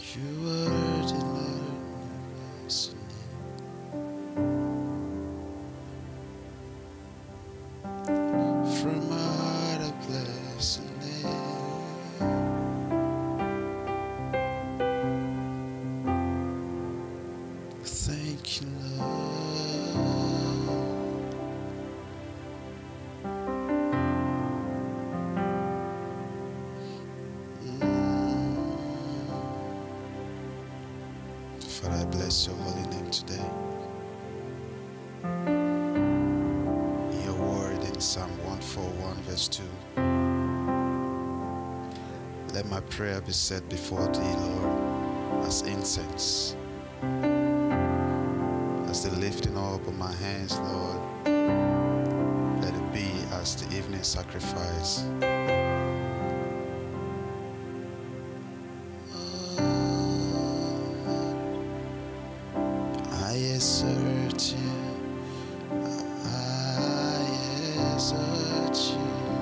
You are the Lord, from heart I bless your name. Thank you, Lord. Father, I bless your holy name today. In your word in Psalm 141 verse 2. Let my prayer be set before thee, Lord, as incense, as the lifting up of my hands, Lord. Let it be as the evening sacrifice. I assert you, I assert you.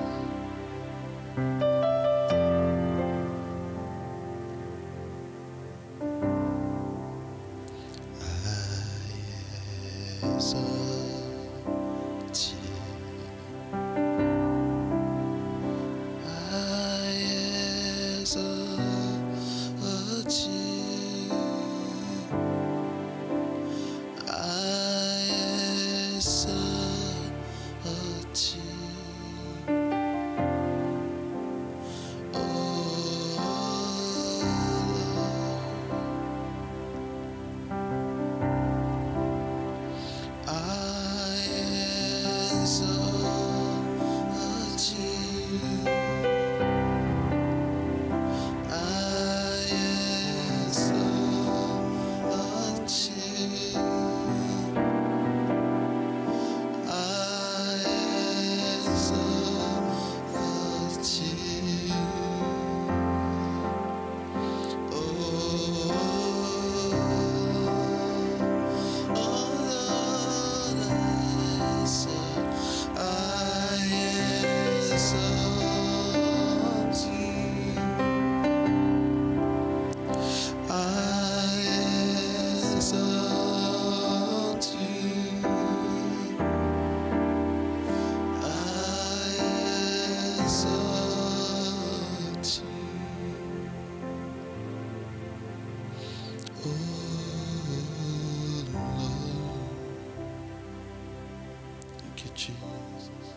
Jesus,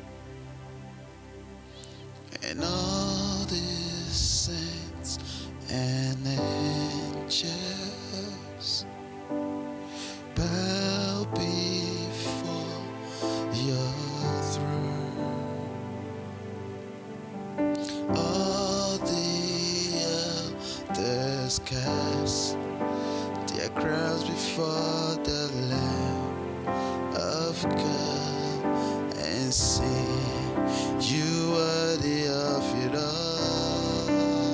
and all the saints and angels bow before your throne. All the elders cast their crowns before the Lamb of God and sing, you are the of it all.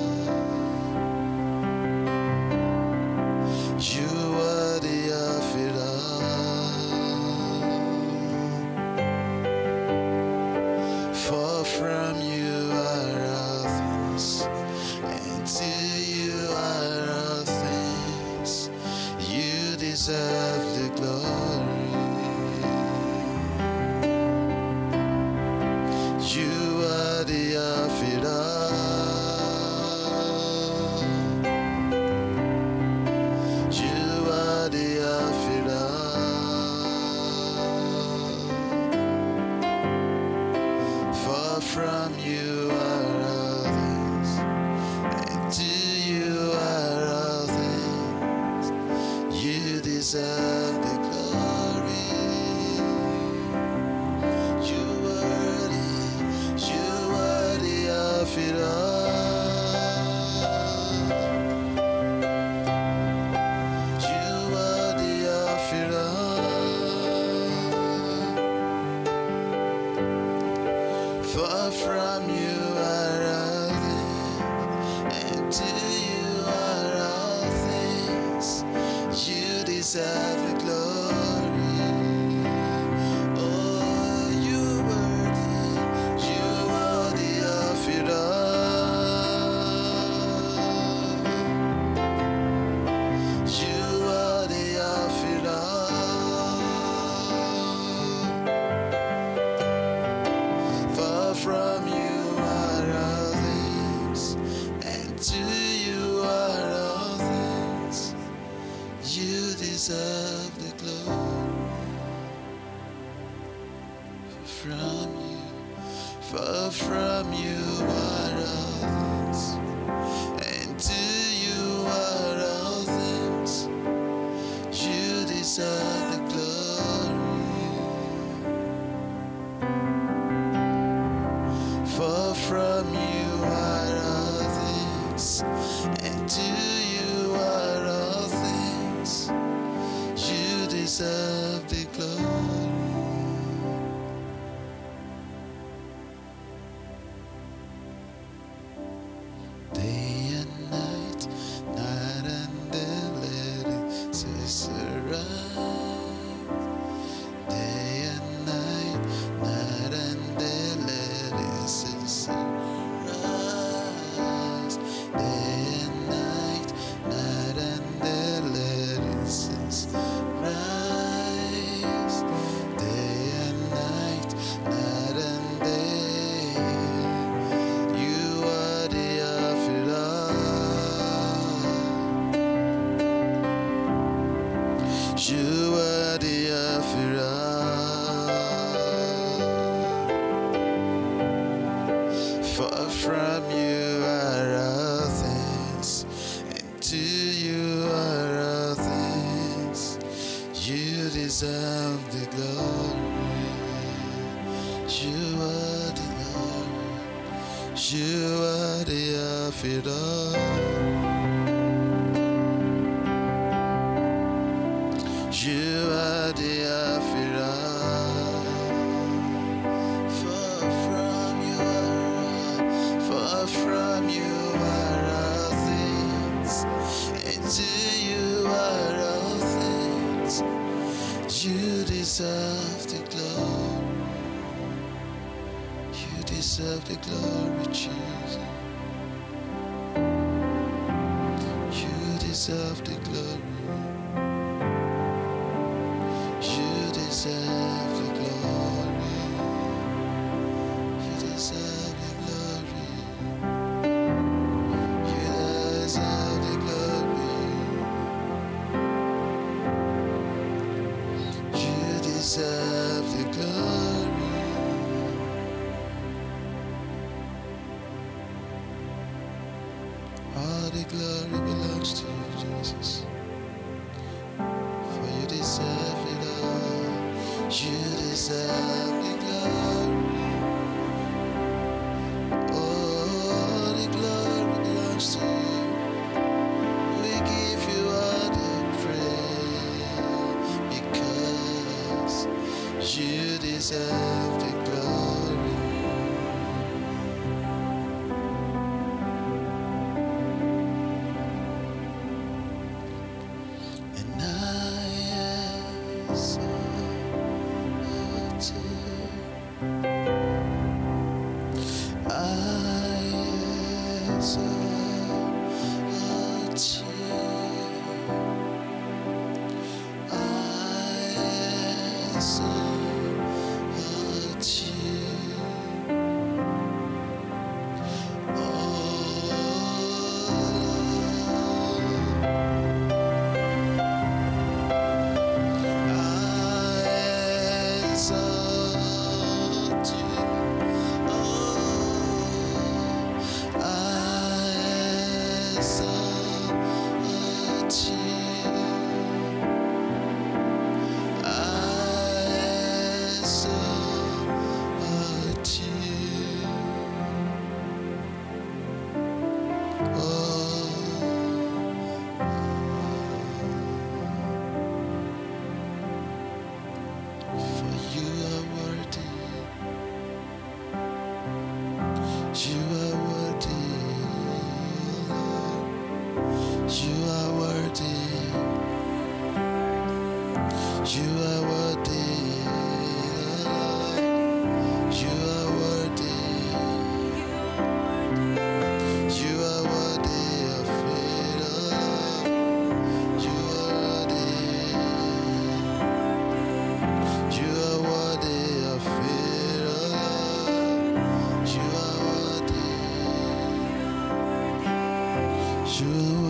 You are the of it all. For from you are all things, and to you are all things. You deserve the glory. You are the of it all. You are the of it all. For from you are all things, and to you are all things. You deserve day and night, night and day, let incense rise, day and night, night and day. You are the of it all. You are the of it all. For from you are all things, and to you are all things. You deserve the glory. You are the Lord. You are the of it all. You are the of it all. For from you are all things, and to you are all things. You deserve the glory. You deserve the glory, Jesus. You deserve the glory. You deserve the glory. You deserve the glory. You deserve the glory. You deserve the glory. All the glory belongs to you, Jesus. For you deserve it all. You deserve the glory. Oh, the glory belongs to you. We give you all the praise because you deserve the glory. And I You